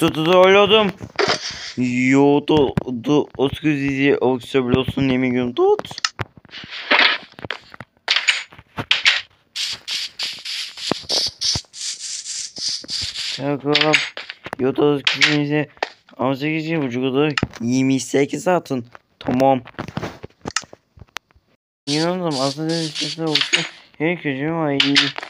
Tutuladım. Yo do oskuzisi oksabiliyorsun yemin tut. Bakalım. Yo do oskuzisi 18,5 28 atın. Tamam. İnandım aslında işte olsun. Hey çocuğum ay.